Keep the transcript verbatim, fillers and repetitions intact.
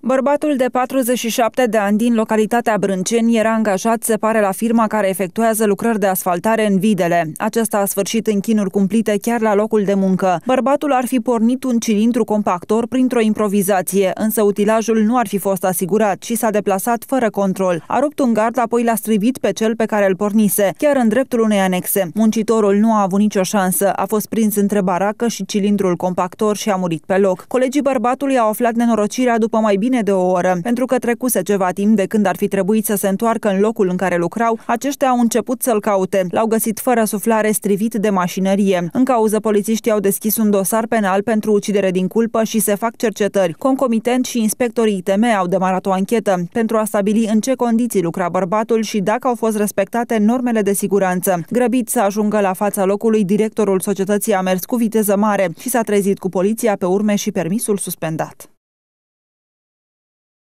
Bărbatul de patruzeci și șapte de ani din localitatea Brânceni era angajat, se pare, la firma care efectuează lucrări de asfaltare în Videle. Acesta a sfârșit în chinuri cumplite chiar la locul de muncă. Bărbatul ar fi pornit un cilindru compactor printr-o improvizație, însă utilajul nu ar fi fost asigurat și s-a deplasat fără control. A rupt un gard, apoi l-a strivit pe cel pe care îl pornise, chiar în dreptul unei anexe. Muncitorul nu a avut nicio șansă, a fost prins între baracă și cilindrul compactor și a murit pe loc. Colegii bărbatului au aflat nenorocirea după mai bine de o oră. Pentru că trecuse ceva timp de când ar fi trebuit să se întoarcă în locul în care lucrau, aceștia au început să-l caute. L-au găsit fără suflare, strivit de mașinărie. În cauză, polițiștii au deschis un dosar penal pentru ucidere din culpă și se fac cercetări. Concomitent, și inspectorii I T M au demarat o anchetă pentru a stabili în ce condiții lucra bărbatul și dacă au fost respectate normele de siguranță. Grăbit să ajungă la fața locului, directorul societății a mers cu viteză mare și s-a trezit cu poliția pe urme și permisul suspendat.